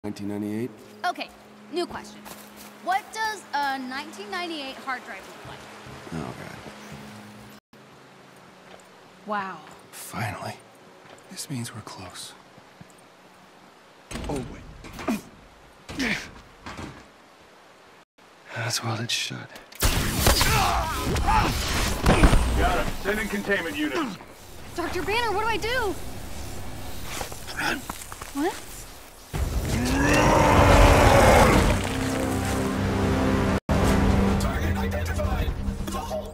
1998? Okay, new question. What does a 1998 hard drive look like? Oh, God. Wow. Finally. This means we're close. Oh, wait. That's welded shut. Got him. Send in containment units. Dr. Banner, what do I do? What? Target identified. The Hulk.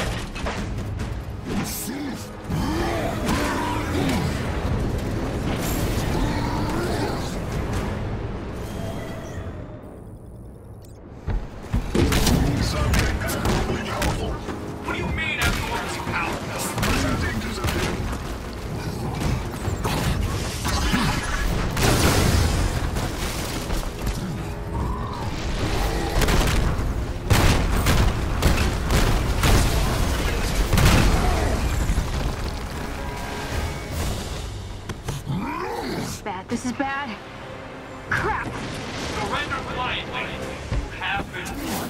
What do you mean abnormally powerful? This is bad. Crap! Surrender quietly. Happen.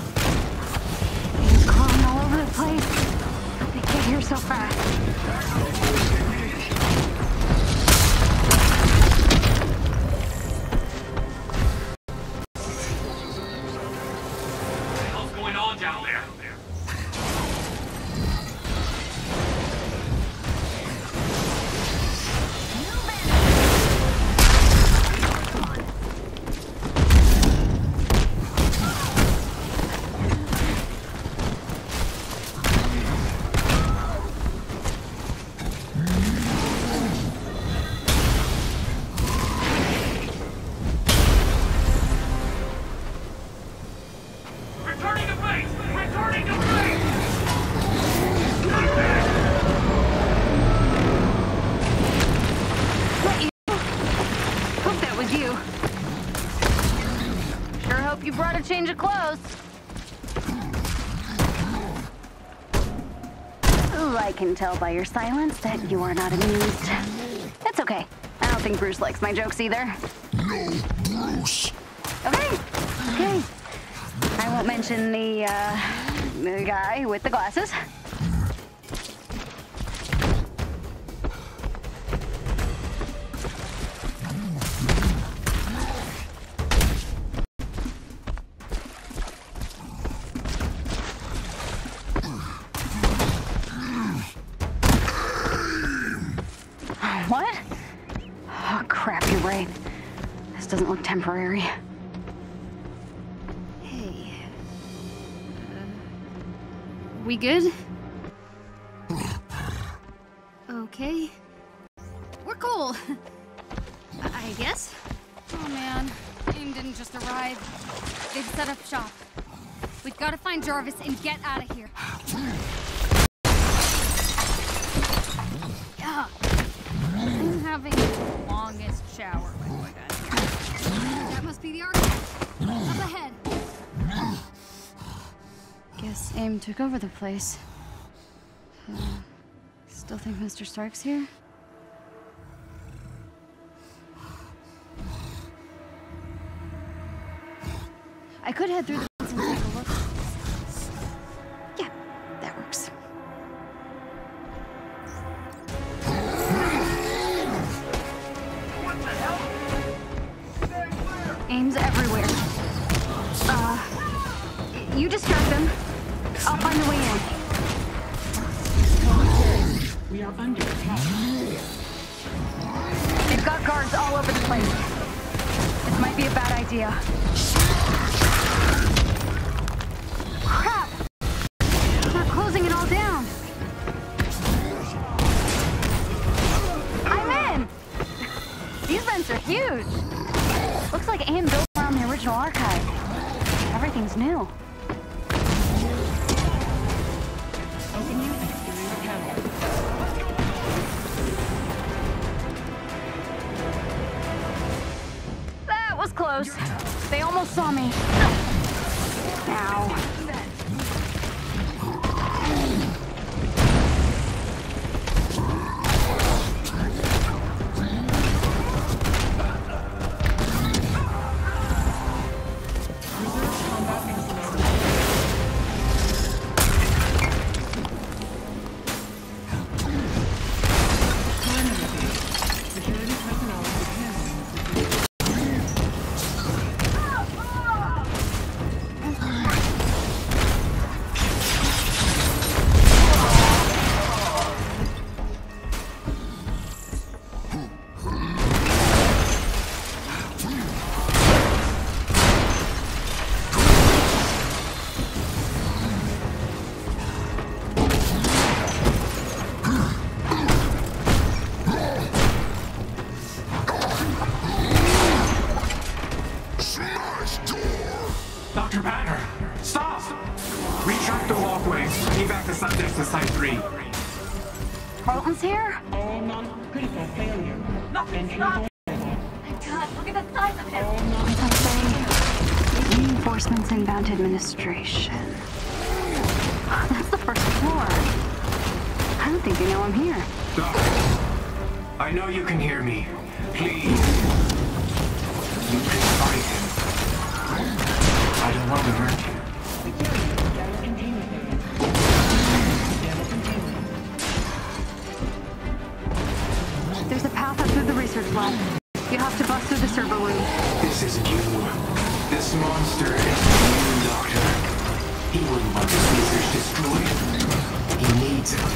He's crawling all over the place. They get here so fast. What the hell's going on down there? Returning to base! Returning to base! What, you? Hope that was you. Sure hope you brought a change of clothes. Ooh, I can tell by your silence that you are not amused. That's okay. I don't think Bruce likes my jokes either. No, Bruce. Okay. Okay. I won't mention the guy with the glasses. What? Oh, crap, you're right. This doesn't look temporary. Hey. We good? Okay. We're cool. I guess. Oh man, AIM didn't just arrive. They've set up shop. We've got to find Jarvis and get out of here. Yeah. I'm having the longest shower with what I got here. That must be the archive. Up ahead. Guess AIM took over the place. Still think Mr. Stark's here? I could head through the fence and take a look. Yeah, that works. What the hell? Stay clear! AIM's everywhere. You distract them. I'll find a way in. We are under attack. They've got guards all over the place. This might be a bad idea. Crap! They're closing it all down. I'm in! These vents are huge. Looks like AIM built around the original archive. Everything's new. Opening exterior panel. That was close. They almost saw me. Ow. Dr. Banner, stop! Retract the walkway. Evac the subjects to Site 3. Carlton's here? All non-critical failure. Entry God, look at the size of him. Something. Reinforcements inbound administration. That's the first floor. I don't think they know I'm here. Doc, I know you can hear me. Please. You can fight him. I don't want to hurt you. data containment area. Data containment. There's a path up through the research lab. You have to bust through the server room. This isn't you. This monster is you, Doctor. He wouldn't want this research destroyed. He needs it.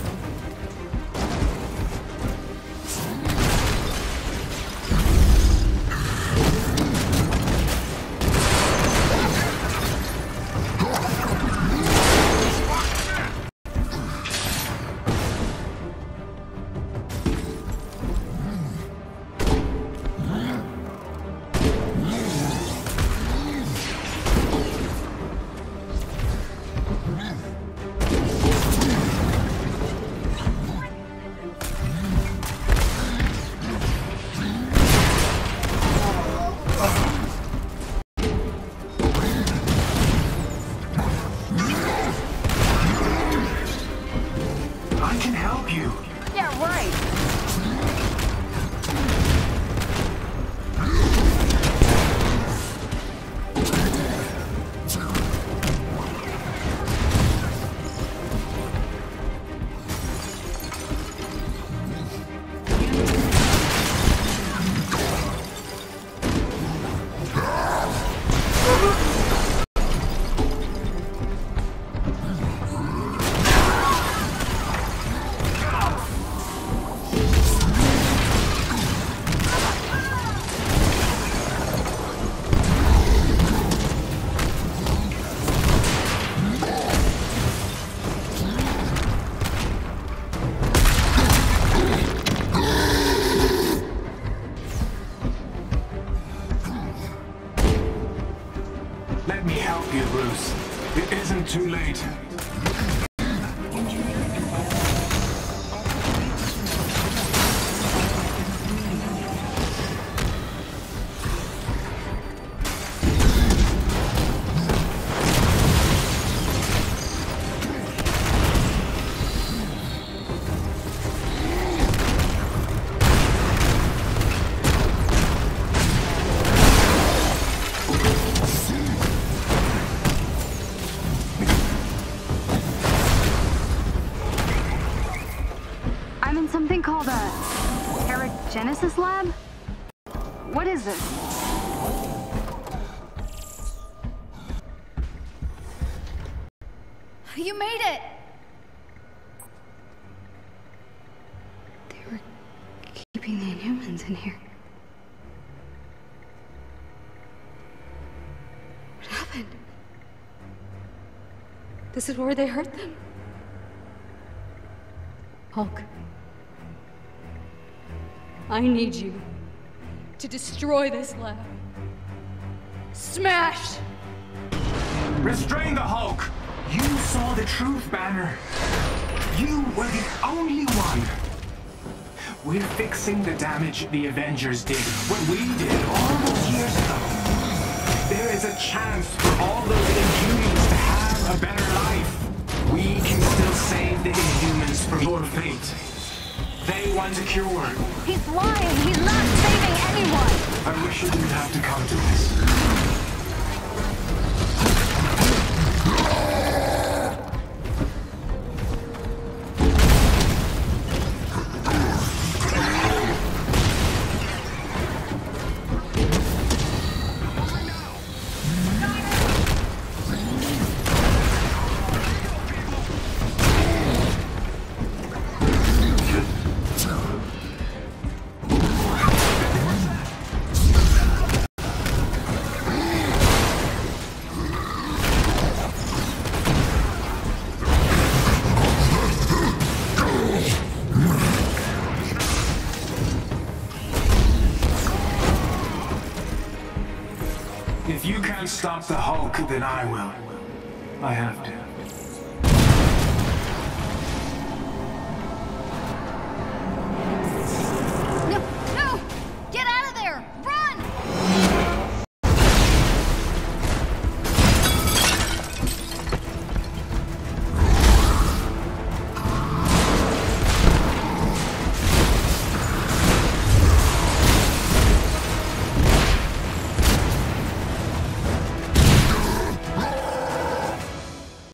I can help you. Yeah, right. Let me help you, Bruce. It isn't too late. I'm in something called a Paragenesis lab? What is this? You made it! They were keeping the Inhumans in here. What happened? This is where they hurt them? Hulk. I need you to destroy this lab. Smash! Restrain the Hulk! You saw the truth, Banner. You were the only one. We're fixing the damage the Avengers did, what we did all those years ago. There is a chance for all those Inhumans to have a better life. We can still save the Inhumans from your fate. They want a cure. He's lying! He's not saving anyone! I wish it didn't have to come to this. If you can't stop the Hulk, then I will. I have to.